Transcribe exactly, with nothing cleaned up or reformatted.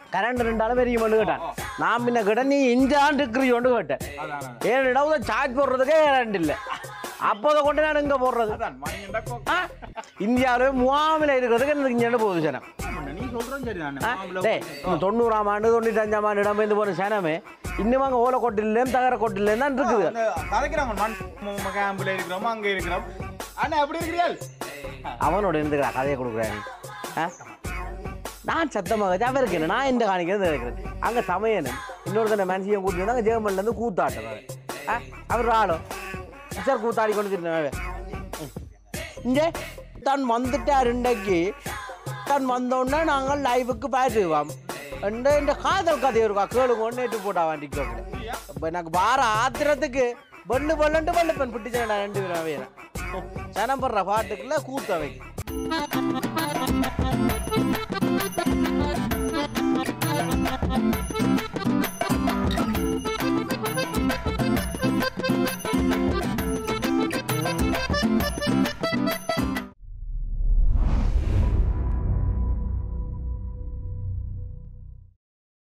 current ரெண்டாலும் பெரிய கொண்டு கேட்டேன் நான் முன்ன கேட்ட நீ இந்த ஆண்டு இருக்கிறீ கொண்டு கேட்டேன் ஏழு இடம் சார்ஜ் போடுறதுக்கே கரண்ட் இல்லை அப்போதை கொண்டு நான் எங்கே போடுறது இந்தியாவிலே முகாமில் இருக்கிறதுக்கு எனக்கு இங்கே போகுது சேனம் தொண்ணூறாம் ஆண்டு தொண்ணூற்றி அஞ்சாம் ஆண்டு இடம்பெயர்ந்து போன சேனமே இன்னும் அங்கே ஓலை கொட்டிலேயும் தகர கொட்டிலேயும் தான் இருக்குது அங்கே இருக்கிறோம் ஆனால் எப்படி இருக்கிறீர்கள் அவனோட இருந்துக்கிறா கதையை கொடுக்குறாரு நான் சத்தமாக அவருக்கு என்ன நான் இந்த காணிக்கிறது இருக்கிறேன் அங்கே சமையனும் இன்னொருத்தனை மனுஷியும் கூட்டிட்டு அங்கே ஜெர்மன்லேருந்து கூத்தாட்டுறாரு அவர் ஆளும் சார் கூத்தாடி கொண்டு திருந்தாவே இங்கே தான் வந்துட்டார் இன்றைக்கு தான் வந்தோடனே நாங்கள் லைவுக்கு பாய்ட்டுவோம் ரெண்டு இந்த காதல் கதை இருக்கா கேளுங்க ஒன்று எட்டு போட்டா வண்டிக்கு இப்போ எனக்கு வார ஆத்திரத்துக்கு பல்லு பல்லுன்ட்டு பல்லு பெண் பிடிச்சேன் நான் ரெண்டு பேரும் வேணும் சனம் படுற பாட்டுக்குள்ள கூத்த வை